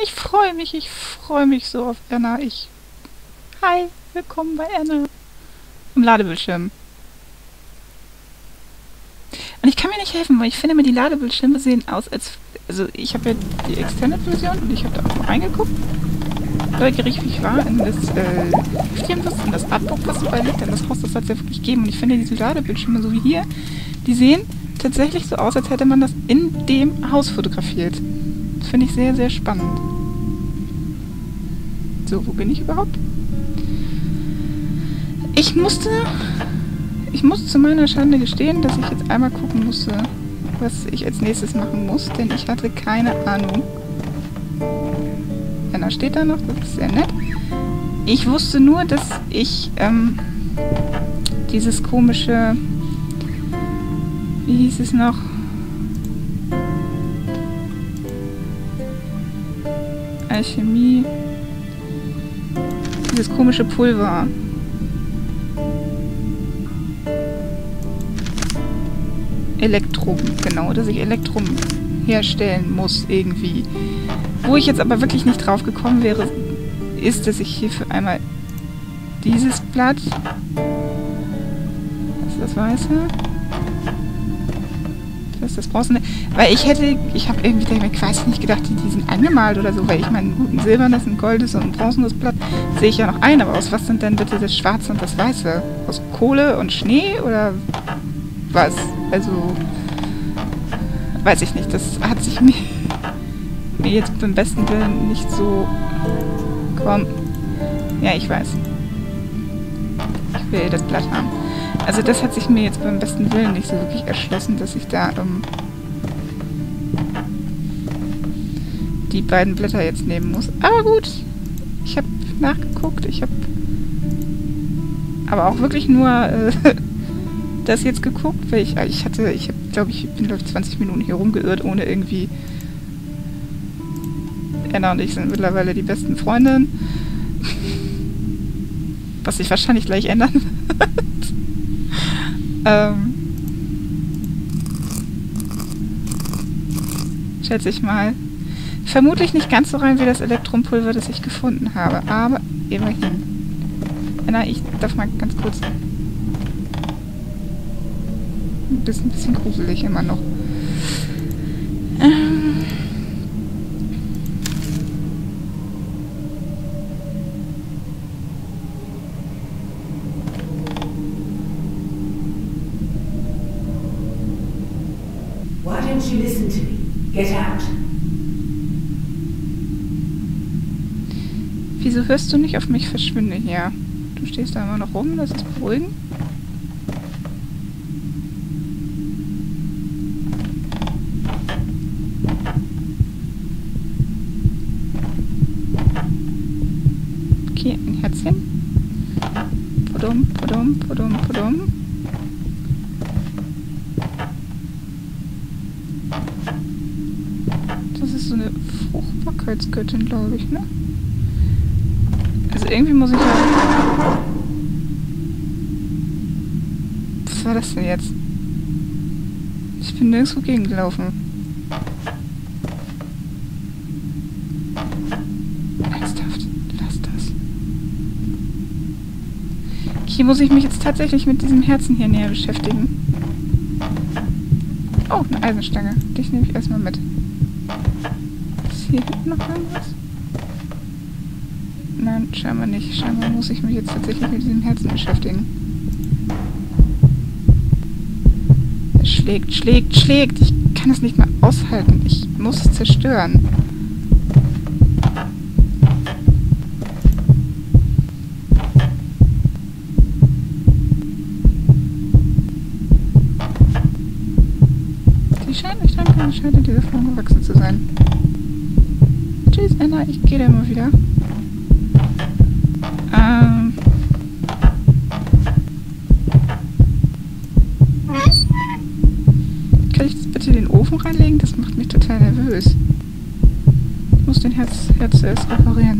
Ich freue mich so auf Anna. Hi, willkommen bei Anna. Im Ladebildschirm. Und ich kann mir nicht helfen, weil ich finde, die Ladebildschirme sehen aus, als... Also, ich habe ja die Extended-Version und ich habe da auch mal reingeguckt. Neugierig wie ich war in das in das Artbook, was dabei liegt, denn das Haus, das hat es ja wirklich gegeben. Und ich finde, diese Ladebildschirme, so wie hier, die sehen tatsächlich so aus, als hätte man das in dem Haus fotografiert. Das finde ich sehr, sehr spannend. So, wo bin ich überhaupt? Ich musste zu meiner Schande gestehen, dass ich jetzt einmal gucken musste, was ich als nächstes machen muss, denn ich hatte keine Ahnung. Anna steht da noch, das ist sehr nett. Ich wusste nur, dass ich dieses komische, wie hieß es noch? Alchemie. Dieses komische Pulver. Elektrum, genau, dass ich Elektrum herstellen muss irgendwie. Wo ich jetzt aber wirklich nicht drauf gekommen wäre, ist, dass ich hier für einmal dieses Blatt, das ist das Weiße, das ist das Bronzene, weil ich habe irgendwie, ich weiß nicht, gedacht, die sind angemalt oder so, weil ich meine, ein silbernes, ein goldes und ein bronzenes Blatt sehe ich ja noch ein, aber aus was sind denn bitte das Schwarze und das Weiße? Aus Kohle und Schnee oder was? Also, weiß ich nicht, das hat sich mir jetzt beim besten Willen nicht so... Komm. Ja, ich weiß. Ich will das Blatt haben. Also das hat sich mir jetzt beim besten Willen nicht so wirklich erschlossen, dass ich da die beiden Blätter jetzt nehmen muss. Aber gut. Ich habe nachgeguckt. Ich habe aber auch wirklich nur das jetzt geguckt, weil ich bin 20 Minuten hier rumgeirrt, ohne irgendwie... Anna und ich sind mittlerweile die besten Freundinnen. Was sich wahrscheinlich gleich ändern wird. Schätze ich mal. Vermutlich nicht ganz so rein wie das Elektrumpulver, das ich gefunden habe. Aber immerhin. Anna, ich darf mal ganz kurz... Ein bisschen gruselig immer noch. Why don't you listen to me? Get out. Wieso hörst du nicht auf mich? Verschwinde hier. Du stehst da immer noch rum, das ist beruhigend. Okay, ein Herzchen. Pudum, pudum, pudum, pudum. Das ist so eine Fruchtbarkeitsgöttin, glaube ich, ne? Also irgendwie muss ich ja... Was war das denn jetzt? Ich bin nirgendwo gegengelaufen. Ernsthaft? Lass das. Hier muss ich mich jetzt tatsächlich mit diesem Herzen hier näher beschäftigen. Oh, eine Eisenstange. Dich nehme ich erstmal mit. Ist hier hinten noch irgendwas? Nein, scheinbar nicht. Scheinbar muss ich mich jetzt tatsächlich mit diesem Herzen beschäftigen. Es schlägt, schlägt, schlägt. Ich kann es nicht mehr aushalten. Ich muss es zerstören. Die scheint nicht dran, scheint in dieser Form gewachsen zu sein. Tschüss, Anna, ich gehe da immer wieder. Kann ich jetzt bitte den Ofen reinlegen? Das macht mich total nervös. Ich muss den Herz erst reparieren.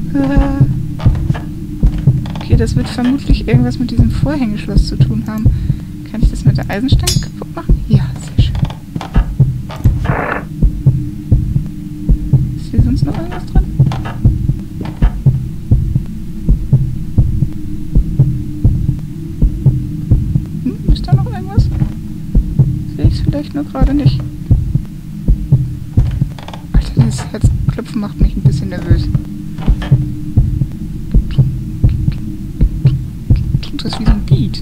Okay, das wird vermutlich irgendwas mit diesem Vorhängeschloss zu tun haben. Kann ich das mit der Eisenstange kaputt machen? Ja, sehr schön. Ist hier sonst noch irgendwas drin? vielleicht nur gerade nicht. Alter, dieses Herzklopfen macht mich ein bisschen nervös. Das ist wie so ein Beat.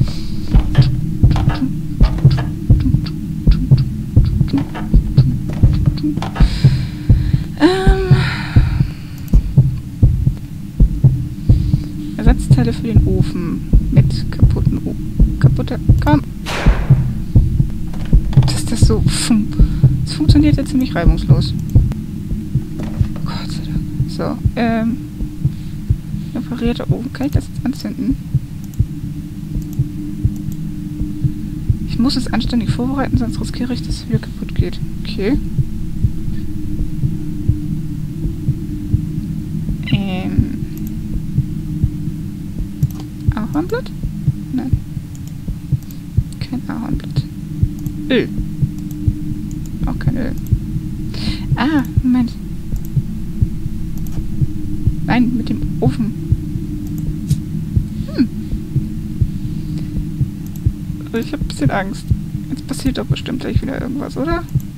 Ersatzteile für den Ofen mit kaputten kaputter. Komm! Dass das so. Es funktioniert ja ziemlich reibungslos. Gott sei Dank. So, reparierter Ofen. Kann ich das jetzt anzünden? Ich muss es anständig vorbereiten, sonst riskiere ich, dass es wieder kaputt geht. Okay. Ahornblatt? Nein. Kein Ahornblatt. Öl. Auch kein Öl. Ah, Moment. Nein, mit dem Ofen. Ich habe ein bisschen Angst. Jetzt passiert doch bestimmt gleich wieder irgendwas, oder?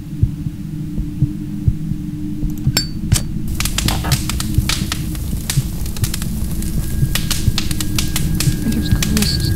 Ich hab's gewusst.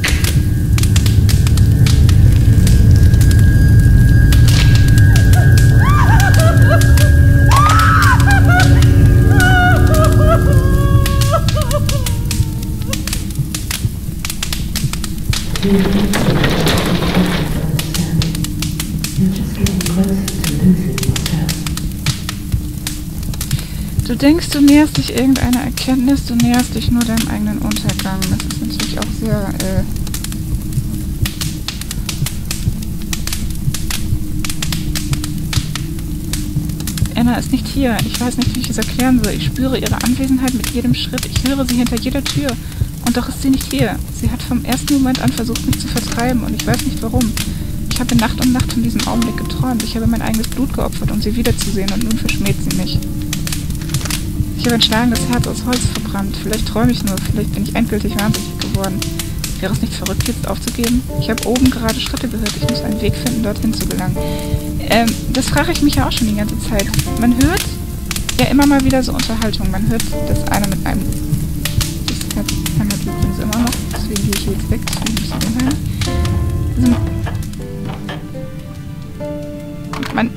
Du denkst, du näherst dich irgendeiner Erkenntnis, du näherst dich nur deinem eigenen Untergang. Das ist natürlich auch sehr, Anna ist nicht hier. Ich weiß nicht, wie ich es erklären soll. Ich spüre ihre Anwesenheit mit jedem Schritt. Ich höre sie hinter jeder Tür. Und doch ist sie nicht hier. Sie hat vom ersten Moment an versucht, mich zu vertreiben und ich weiß nicht warum. Ich habe Nacht um Nacht von diesem Augenblick geträumt. Ich habe mein eigenes Blut geopfert, um sie wiederzusehen und nun verschmäht sie mich. Ich habe ein schlagendes Herz aus Holz verbrannt. Vielleicht träume ich nur, vielleicht bin ich endgültig wahnsinnig geworden. Wäre es nicht verrückt, jetzt aufzugeben? Ich habe oben gerade Schritte gehört. Ich muss einen Weg finden, dorthin zu gelangen. Das frage ich mich ja auch schon die ganze Zeit. Man hört ja immer mal wieder so Unterhaltung. Man hört, dass einer mit einem... Das Herz hämmert übrigens immer noch. Deswegen gehe ich jetzt weg. Deswegen muss ich hinhören. Also, man...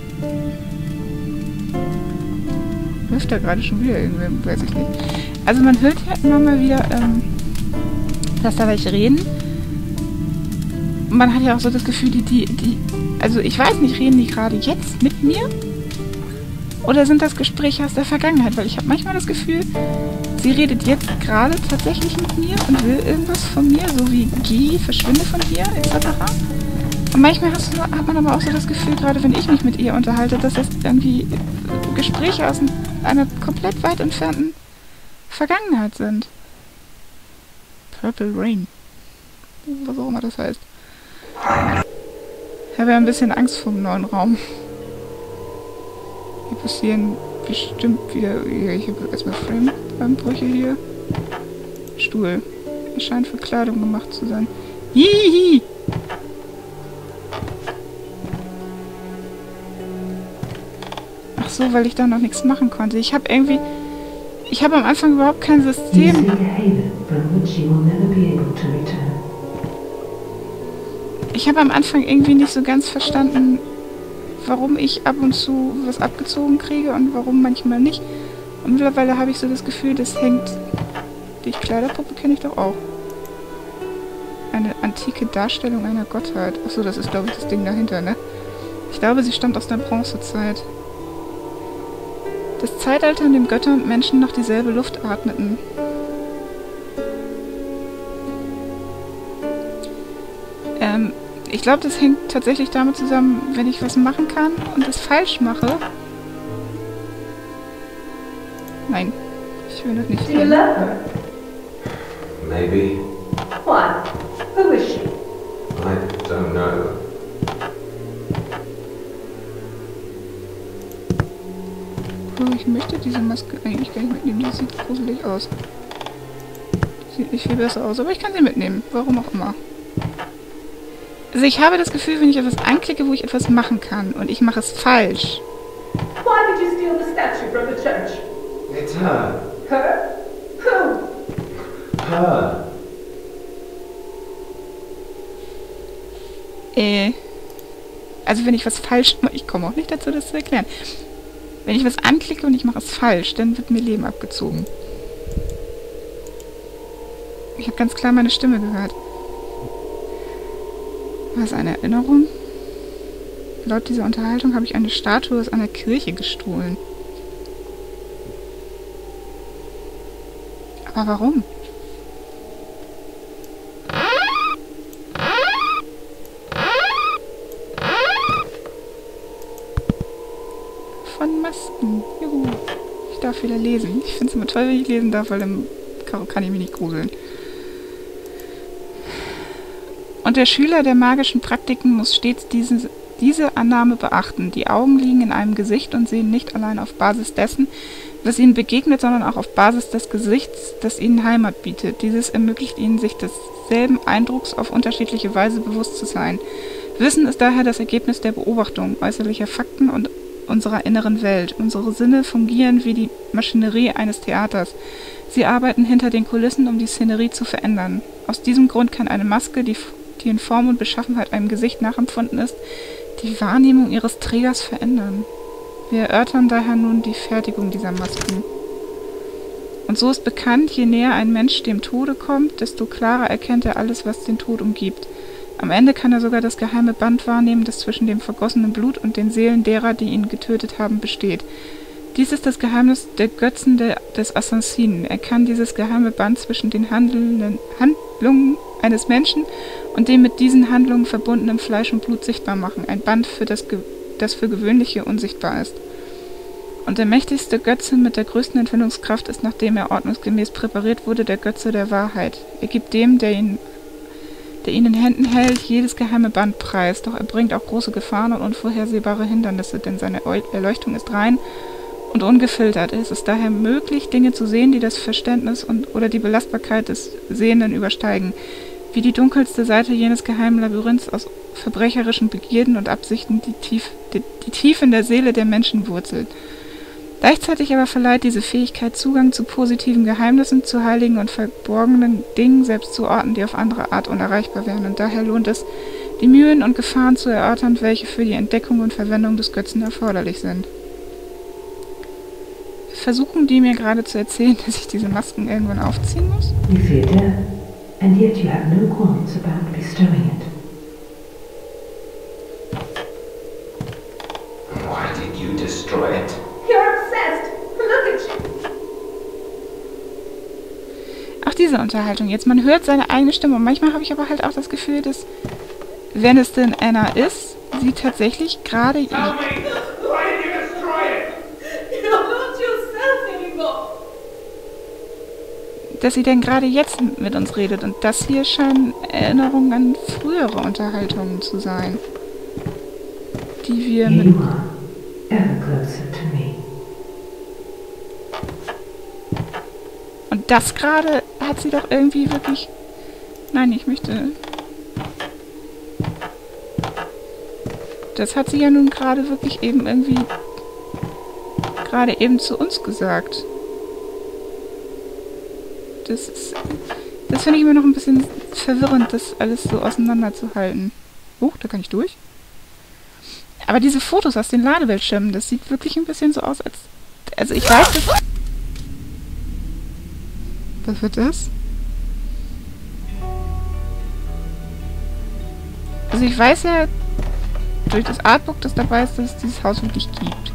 Hilft da gerade schon wieder irgendwem, weiß ich nicht. Also man hört ja immer mal wieder, dass da welche reden. Und man hat ja auch so das Gefühl, also ich weiß nicht, reden die gerade jetzt mit mir? Oder sind das Gespräche aus der Vergangenheit? Weil ich habe manchmal das Gefühl, sie redet jetzt gerade tatsächlich mit mir und will irgendwas von mir, so wie geh, verschwinde von hier, etc. Und manchmal hat man aber auch so das Gefühl, gerade wenn ich mich mit ihr unterhalte, dass das irgendwie Gespräche aus einer komplett weit entfernten Vergangenheit sind. Purple Rain. Was auch immer das heißt. Ich habe ja ein bisschen Angst vor dem neuen Raum. Hier passieren bestimmt wieder... Ich habe erstmal Frame-Brüche hier. Stuhl. Er scheint für Kleidung gemacht zu sein. Hihihi! Ach so, weil ich da noch nichts machen konnte. Ich habe am Anfang überhaupt kein System. Ich habe am Anfang irgendwie nicht so ganz verstanden, warum ich ab und zu was abgezogen kriege und warum manchmal nicht. Und mittlerweile habe ich so das Gefühl, das hängt... Die Kleiderpuppe kenne ich doch auch. Eine antike Darstellung einer Gottheit. Achso, das ist, glaube ich, das Ding dahinter, ne? Ich glaube, sie stammt aus der Bronzezeit. Das Zeitalter, in dem Götter und Menschen noch dieselbe Luft atmeten. Ich glaube, das hängt tatsächlich damit zusammen, wenn ich was machen kann und es falsch mache. Nein, ich will das nicht. Do you love her? Maybe. Why? Who is she? I don't know. Oh, ich möchte diese Maske eigentlich gar nicht mitnehmen. Die sieht gruselig aus. Die sieht nicht viel besser aus, aber ich kann sie mitnehmen. Warum auch immer. Also ich habe das Gefühl, wenn ich etwas anklicke, wo ich etwas machen kann und ich mache es falsch. Why did you steal the statue from the church? It's her. Her? Who? Her. Also wenn ich was falsch mache, ich komme auch nicht dazu, das zu erklären. Wenn ich was anklicke und ich mache es falsch, dann wird mir Leben abgezogen. Ich habe ganz klar meine Stimme gehört. War es eine Erinnerung? Laut dieser Unterhaltung habe ich eine Statue aus einer Kirche gestohlen. Aber warum? Von Masken. Juhu. Ich darf wieder lesen. Ich finde es immer toll, wenn ich lesen darf, weil dann kann ich mich nicht gruseln. Und der Schüler der magischen Praktiken muss stets diese Annahme beachten. Die Augen liegen in einem Gesicht und sehen nicht allein auf Basis dessen, was ihnen begegnet, sondern auch auf Basis des Gesichts, das ihnen Heimat bietet. Dieses ermöglicht ihnen, sich desselben Eindrucks auf unterschiedliche Weise bewusst zu sein. Wissen ist daher das Ergebnis der Beobachtung äußerlicher Fakten und unserer inneren Welt. Unsere Sinne fungieren wie die Maschinerie eines Theaters. Sie arbeiten hinter den Kulissen, um die Szenerie zu verändern. Aus diesem Grund kann eine Maske, die in Form und Beschaffenheit einem Gesicht nachempfunden ist, die Wahrnehmung ihres Trägers verändern. Wir erörtern daher nun die Fertigung dieser Masken. Und so ist bekannt, je näher ein Mensch dem Tode kommt, desto klarer erkennt er alles, was den Tod umgibt. Am Ende kann er sogar das geheime Band wahrnehmen, das zwischen dem vergossenen Blut und den Seelen derer, die ihn getötet haben, besteht. Dies ist das Geheimnis der Götzen des Assassinen. Er kann dieses geheime Band zwischen den Handlungen eines Menschen und dem mit diesen Handlungen verbundenen Fleisch und Blut sichtbar machen. Ein Band, das für Gewöhnliche unsichtbar ist. Und der mächtigste Götze mit der größten Entwicklungskraft ist, nachdem er ordnungsgemäß präpariert wurde, der Götze der Wahrheit. Er gibt dem, der ihn in Händen hält, jedes geheime Band preis, doch er bringt auch große Gefahren und unvorhersehbare Hindernisse, denn seine Erleuchtung ist rein und ungefiltert. Es ist daher möglich, Dinge zu sehen, die das Verständnis oder die Belastbarkeit des Sehenden übersteigen, wie die dunkelste Seite jenes geheimen Labyrinths aus verbrecherischen Begierden und Absichten, die tief in der Seele der Menschen wurzelt. Gleichzeitig aber verleiht diese Fähigkeit Zugang zu positiven Geheimnissen, zu heiligen und verborgenen Dingen, selbst zu Orten, die auf andere Art unerreichbar wären. Und daher lohnt es, die Mühen und Gefahren zu erörtern, welche für die Entdeckung und Verwendung des Götzen erforderlich sind. Versuchen die mir gerade zu erzählen, dass ich diese Masken irgendwann aufziehen muss? You fear death, and yet you have no qualms about bestowing it. Why did you destroy it? You're obsessed. Look at you. Auch diese Unterhaltung jetzt. Man hört seine eigene Stimme. Und manchmal habe ich aber halt auch das Gefühl, dass, wenn es denn Anna ist, sie tatsächlich gerade... You're not yourself anymore. dass sie denn gerade jetzt mit uns redet. Und das hier scheinen Erinnerungen an frühere Unterhaltungen zu sein, die wir mit... You are ever closer to me. Und das gerade hat sie doch irgendwie wirklich... Nein, ich möchte... Das hat sie ja nun gerade wirklich eben irgendwie... gerade eben zu uns gesagt. Das finde ich immer noch ein bisschen verwirrend, das alles so auseinanderzuhalten. Oh, da kann ich durch. Aber diese Fotos aus den Ladebildschirmen, das sieht wirklich ein bisschen so aus, als... Also ich weiß, dass... Was wird das? Also ich weiß ja durch das Artbook, das dabei ist, dass es dieses Haus wirklich gibt.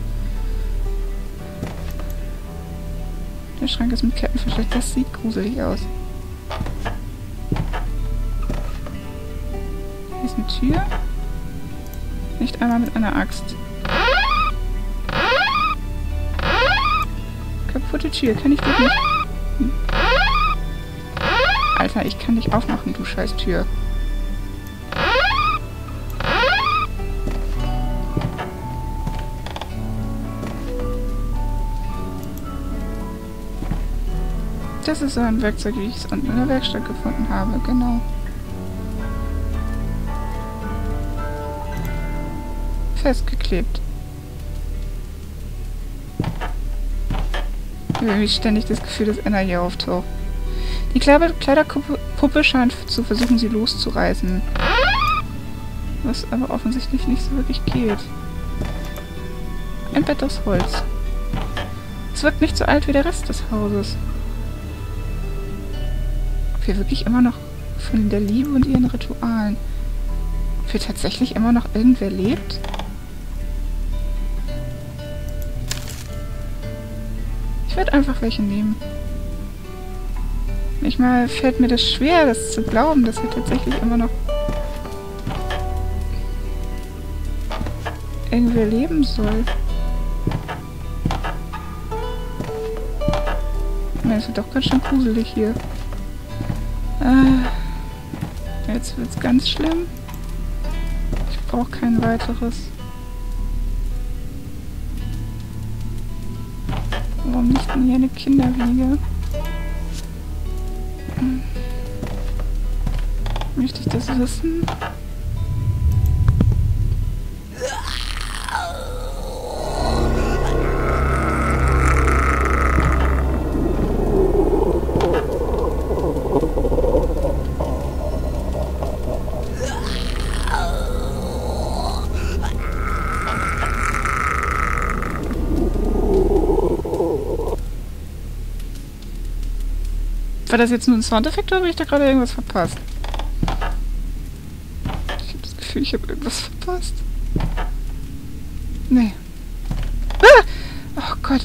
Der Schrank ist mit Ketten versteckt. Das sieht gruselig aus. Hier ist eine Tür. Nicht einmal mit einer Axt. Kaputte Tür. Kann ich das nicht... Alter, ich kann nicht aufmachen, du scheiß Tür. Das ist so ein Werkzeug, wie ich es unten in der Werkstatt gefunden habe, genau. festgeklebt. Ich habe irgendwie ständig das Gefühl, dass Anna hier auftaucht. Die Kleiderpuppe scheint zu versuchen, sie loszureißen. Was aber offensichtlich nicht so wirklich geht. Ein Bett aus Holz. Es wirkt nicht so alt wie der Rest des Hauses. Ob wir wirklich immer noch von der Liebe und ihren Ritualen... Ob hier tatsächlich immer noch irgendwer lebt? Ich werde einfach welche nehmen. Manchmal fällt mir das schwer, das zu glauben, dass hier tatsächlich immer noch irgendwer leben soll. Es wird doch ganz schön gruselig hier. Jetzt wird's ganz schlimm. Ich brauche kein weiteres. Warum nicht denn hier eine Kinderwiege? Möchte ich das wissen? War das jetzt nur ein Soundeffekt oder habe ich da gerade irgendwas verpasst? Ich habe das Gefühl, ich habe irgendwas verpasst. Nee. Ah! Oh Gott.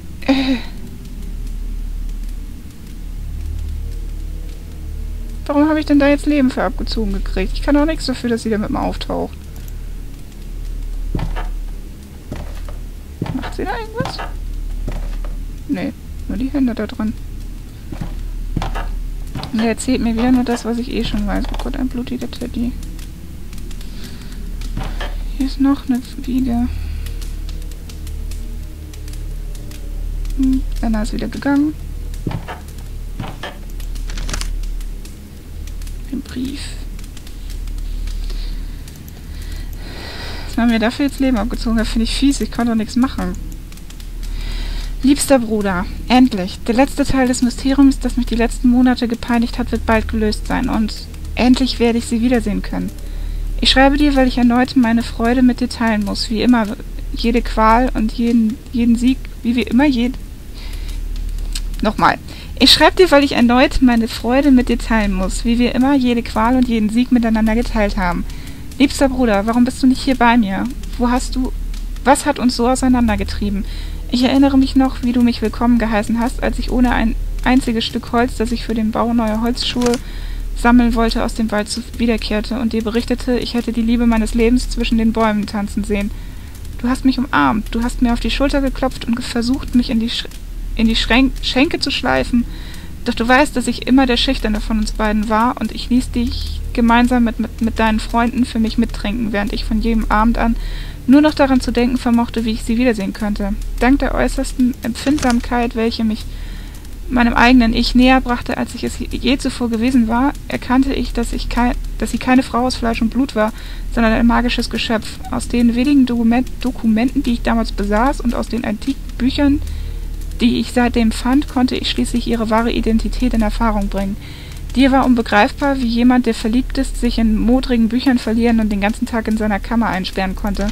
Warum habe ich denn da jetzt Leben für abgezogen gekriegt? Ich kann auch nichts dafür, dass sie da mit mir auftaucht. Macht sie da irgendwas? Nee, nur die Hände da drin. Und er erzählt mir wieder nur das, was ich eh schon weiß. Oh Gott, ein blutiger Teddy. Hier ist noch eine Wiege. Anna ist wieder gegangen. Ein Brief. Dass man mir dafür jetzt Leben abgezogen hat, finde ich fies. Ich kann doch nichts machen. Liebster Bruder, endlich. Der letzte Teil des Mysteriums, das mich die letzten Monate gepeinigt hat, wird bald gelöst sein. Und endlich werde ich sie wiedersehen können. Ich schreibe dir, weil ich erneut meine Freude mit dir teilen muss. Wie immer, jede Qual und jeden Sieg, wie wir immer Nochmal. Ich schreibe dir, weil ich erneut meine Freude mit dir teilen muss. Wie wir immer jede Qual und jeden Sieg miteinander geteilt haben. Liebster Bruder, warum bist du nicht hier bei mir? Was hat uns so auseinandergetrieben? Ich erinnere mich noch, wie du mich willkommen geheißen hast, als ich ohne ein einziges Stück Holz, das ich für den Bau neuer Holzschuhe sammeln wollte, aus dem Wald wiederkehrte und dir berichtete, ich hätte die Liebe meines Lebens zwischen den Bäumen tanzen sehen. Du hast mich umarmt, du hast mir auf die Schulter geklopft und versucht, mich in die Schenke zu schleifen, doch du weißt, dass ich immer der Schüchterne von uns beiden war und ich ließ dich gemeinsam mit deinen Freunden für mich mittrinken, während ich von jedem Abend an nur noch daran zu denken vermochte, wie ich sie wiedersehen könnte. Dank der äußersten Empfindsamkeit, welche mich meinem eigenen Ich näher brachte, als ich es je zuvor gewesen war, erkannte ich, dass sie keine Frau aus Fleisch und Blut war, sondern ein magisches Geschöpf. Aus den wenigen Dokumenten, die ich damals besaß und aus den antiken Büchern, die ich seitdem fand, konnte ich schließlich ihre wahre Identität in Erfahrung bringen. Dir war unbegreifbar, wie jemand, der verliebt ist, sich in modrigen Büchern verlieren und den ganzen Tag in seiner Kammer einsperren konnte.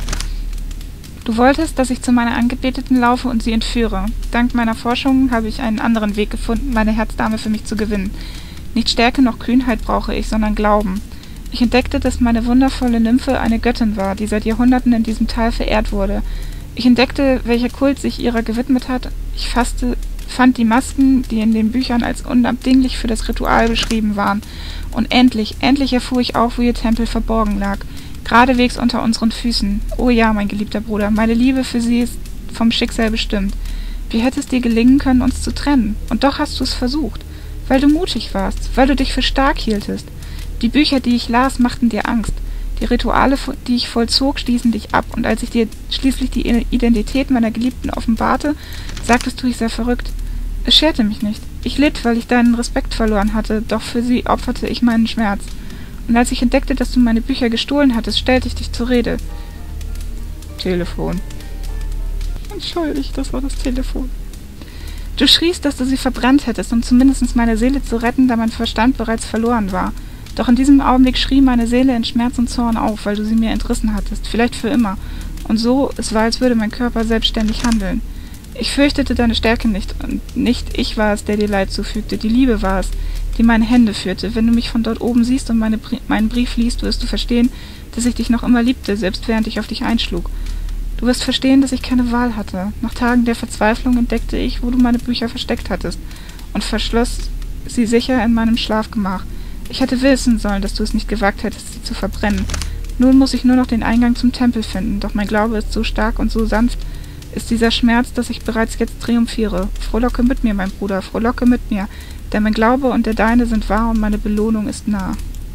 Du wolltest, dass ich zu meiner Angebeteten laufe und sie entführe. Dank meiner Forschungen habe ich einen anderen Weg gefunden, meine Herzdame für mich zu gewinnen. Nicht Stärke noch Kühnheit brauche ich, sondern Glauben. Ich entdeckte, dass meine wundervolle Nymphe eine Göttin war, die seit Jahrhunderten in diesem Tal verehrt wurde. Ich entdeckte, welcher Kult sich ihrer gewidmet hat. Ich fand die Masken, die in den Büchern als unabdinglich für das Ritual beschrieben waren. Und endlich erfuhr ich auch, wo ihr Tempel verborgen lag. Geradewegs unter unseren Füßen. Oh ja, mein geliebter Bruder, meine Liebe für sie ist vom Schicksal bestimmt. Wie hätte es dir gelingen können, uns zu trennen? Und doch hast du es versucht. Weil du mutig warst, weil du dich für stark hieltest. Die Bücher, die ich las, machten dir Angst. Die Rituale, die ich vollzog, stießen dich ab. Und als ich dir schließlich die Identität meiner Geliebten offenbarte, sagtest du, ich sei verrückt. Es scherte mich nicht. Ich litt, weil ich deinen Respekt verloren hatte, doch für sie opferte ich meinen Schmerz. Und als ich entdeckte, dass du meine Bücher gestohlen hattest, stellte ich dich zur Rede. Telefon. Entschuldigt, das war das Telefon. Du schriest, dass du sie verbrannt hättest, um zumindest meine Seele zu retten, da mein Verstand bereits verloren war. Doch in diesem Augenblick schrie meine Seele in Schmerz und Zorn auf, weil du sie mir entrissen hattest, vielleicht für immer. Und so, es war, als würde mein Körper selbstständig handeln. Ich fürchtete deine Stärke nicht, und nicht ich war es, der dir Leid zufügte, die Liebe war es, die meine Hände führte. Wenn du mich von dort oben siehst und meinen Brief liest, wirst du verstehen, dass ich dich noch immer liebte, selbst während ich auf dich einschlug. Du wirst verstehen, dass ich keine Wahl hatte. Nach Tagen der Verzweiflung entdeckte ich, wo du meine Bücher versteckt hattest, und verschloss sie sicher in meinem Schlafgemach. Ich hätte wissen sollen, dass du es nicht gewagt hättest, sie zu verbrennen. Nun muss ich nur noch den Eingang zum Tempel finden, doch mein Glaube ist so stark und so sanft, ist dieser Schmerz, dass ich bereits jetzt triumphiere. Frohlocke mit mir, mein Bruder, frohlocke mit mir, denn mein Glaube und der deine sind wahr und meine Belohnung ist nah.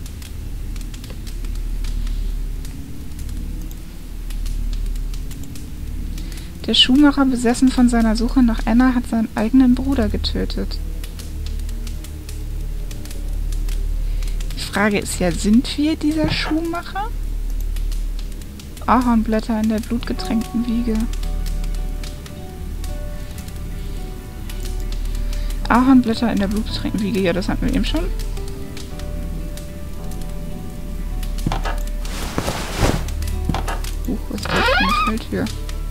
Der Schuhmacher, besessen von seiner Suche nach Anna, hat seinen eigenen Bruder getötet. Die Frage ist ja, sind wir dieser Schuhmacher? Ahornblätter in der blutgetränkten Wiege. Ahornblätter in der blutgetränkten Wiege. Ja, das hatten wir eben schon. Was ist das für eine Falltür?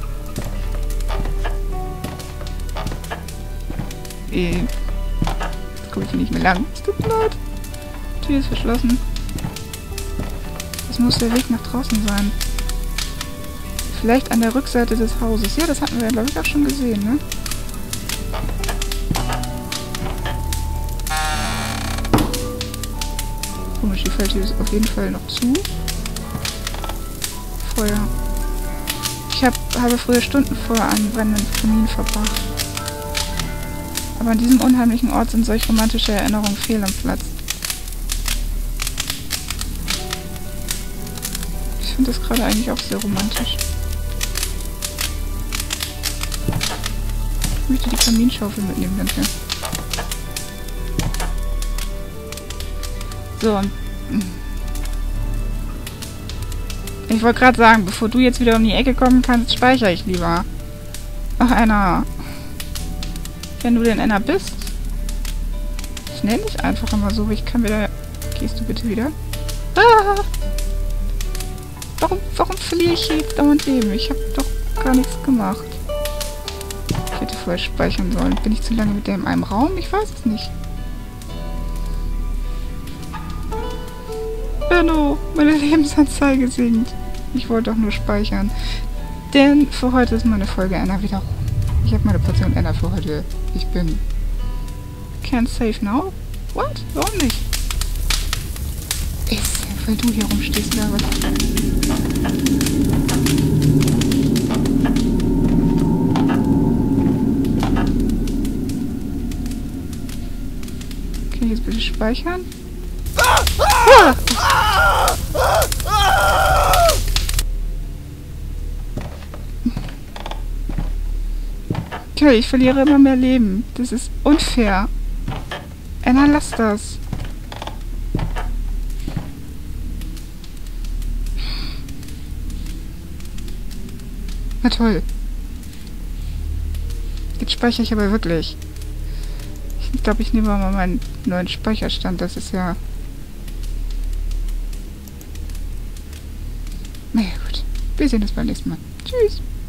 Jetzt komme ich hier nicht mehr lang. Es tut mir leid. Die Tür ist verschlossen. Das muss der Weg nach draußen sein. Vielleicht an der Rückseite des Hauses. Ja, das hatten wir, glaube ich, auch schon gesehen, ne? Komisch, die Falltür ist auf jeden Fall noch zu. Feuer. Ich habe früher Stunden vor einem brennenden Kamin verbracht. Aber an diesem unheimlichen Ort sind solch romantische Erinnerungen fehl am Platz. Ich finde das gerade eigentlich auch sehr romantisch. Ich möchte die Kaminschaufel mitnehmen, danke. So, und ich wollte gerade sagen, bevor du jetzt wieder um die Ecke kommen kannst, speichere ich lieber. Ach, Anna. Wenn du denn Anna bist. Ich nenne dich einfach immer so, ich kann wieder... Gehst du bitte wieder? Ah! Warum verliere ich jetzt dauernd Leben? Ich habe doch gar nichts gemacht. Ich hätte vorher speichern sollen. Bin ich zu lange mit der in einem Raum? Ich weiß es nicht. Benno, meine Lebensanzeige sinkt. Ich wollte doch nur speichern. Denn für heute ist meine Folge Anna wieder rum. Ich habe meine Portion Anna für heute. Ich bin... Can't save now? What? Warum nicht? Ist ja, weil du hier rumstehst, oder was? Kann ich jetzt bitte speichern? Ah! Okay, ich verliere immer mehr Leben. Das ist unfair. Anna, lass das. Na toll. Jetzt speichere ich aber wirklich. Ich glaube, ich nehme mal meinen neuen Speicherstand. Das ist ja... Naja, gut. Wir sehen uns beim nächsten Mal. Tschüss.